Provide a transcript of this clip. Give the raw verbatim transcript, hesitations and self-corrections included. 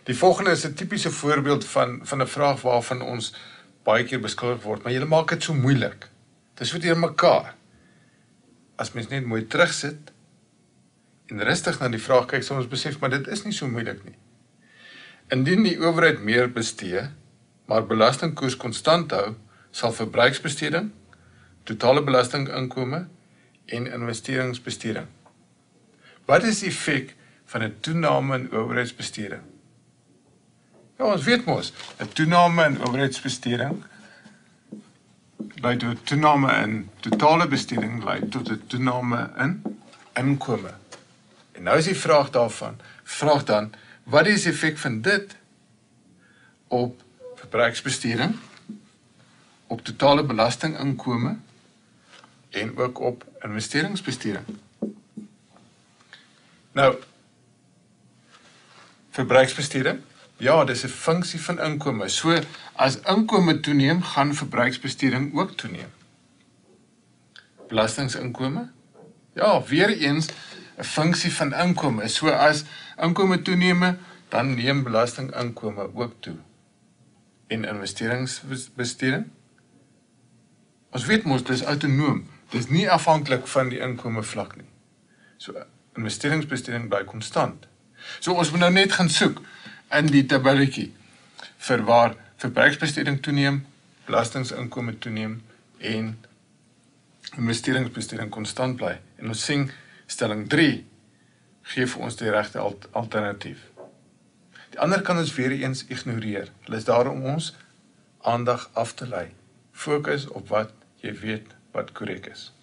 Die volgende is 'n tipiese voorbeeld van van 'n vraag waarvan ons baie keer beskuldig word, maar julle maak dit so moeilik. Dis so deur mekaar. As mens net mooi terugsit en rustig na die vraag kyk, sal ons besef, maar dit is nie so moeilik nie. Indien die owerheid meer bestee, maar belastingkoers konstant hou, sal verbruiksbesteding, totale belastinginkome en investeringsbesteding. Wat is die effek van 'n toename in owerheidsbesteding? Ja, ons weet mos, 'n toename in owerheidsbesteding lei tot 'n toename in totale besteding, lei tot 'n toename in inkome. En nou is die vraag daarvan, vraag dan, wat is die effek van dit op verbruiksbesteding, op totale belastinginkome en ook op investeringsbesteding? Nou, verbruiksbesteding, ja, dis 'n funksie van inkome. So, as inkome toeneem, gaan verbruiksbesteding ook toeneem. Belastingsinkome, ja, weer eens 'n funksie van inkome. So, as inkome toeneem, dan neem belastinginkome ook toe. En investeringsbesteding? Ons weet mos, dis autonoom. Dis nie afhanklik van die inkome vlak nie. So, investeringsbesteding bly konstant. So, ons moet nou net gaan soek in die tabelletjie vir waar verbruiksbesteding toeneem, belastingsinkome toeneem en investeringsbesteding konstant bly. En ons sien stelling drie gee vir ons die regte alternatief. Die ander kan ons weer eens ignoreer. Hulle is daar om ons aandag af te lei. Fokus op wat jy weet wat korrek is.